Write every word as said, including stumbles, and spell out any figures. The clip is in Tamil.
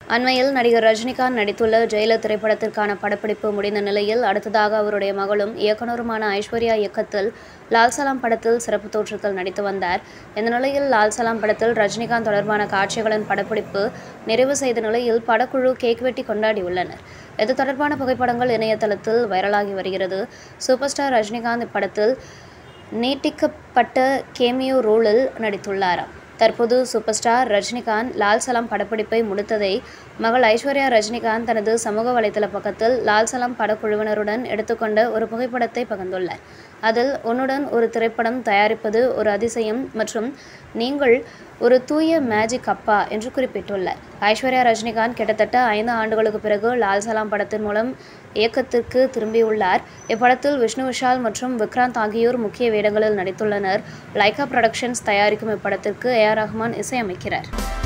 அண்மையில் நடிகர் ரஜினிகாந்த் நடித்துள்ள ஜெயிலர் திரைப்படத்திற்கான படப்பிடிப்பு முடிந்த நிலையில் அடுத்ததாக அவருடைய மகளும் இயக்குனருமான ஐஸ்வர்யா இயக்கத்தில் லால் சலாம் படத்தில் சிறப்பு தோற்றத்தில் நடித்து வந்தார். இந்த நிலையில் லால் சலாம் படத்தில் ரஜினிகாந்த் தொடர்பான காட்சிகளின் படப்பிடிப்பு நிறைவு செய்த நிலையில் படக்குழு கேக் வெட்டி கொண்டாடியுள்ளனர். இது தொடர்பான புகைப்படங்கள் இணையதளத்தில் வைரலாகி வருகிறது. சூப்பர் ஸ்டார் ரஜினிகாந்த் இப்படத்தில் நீட்டிக்கப்பட்ட கேமியோ ரோலில் நடித்துள்ளாராம். தற்போது சூப்பர் ஸ்டார் ரஜினிகாந்த் லால் சலாம் படப்பிடிப்பை முடித்ததை மகள் ஐஸ்வர்யா ரஜினிகாந்த் தனது சமூக வலைதள பக்கத்தில் லால் சலாம் படக்குழுவினருடன் எடுத்துக்கொண்ட ஒரு புகைப்படத்தை பகிர்ந்துள்ளார். அதில் உன்னுடன் ஒரு திரைப்படம் தயாரிப்பது ஒரு அதிசயம் மற்றும் நீங்கள் ஒரு தூய மேஜிக் அப்பா என்று குறிப்பிட்டுள்ளார். ஐஸ்வர்யா ரஜினிகாந்த் கிட்டத்தட்ட ஐந்து ஆண்டுகளுக்கு பிறகு லால் சலாம் படத்தின் மூலம் இயக்கத்திற்கு திரும்பியுள்ளார். இப்படத்தில் விஷ்ணு விஷால் மற்றும் விக்ராந்த் ஆகியோர் முக்கிய வேடங்களில் நடித்துள்ளனர். லைகா புரொடக்ஷன்ஸ் தயாரிக்கும் இப்படத்திற்கு ஏ ஆர் ரஹ்மான் இசையமைக்கிறார்.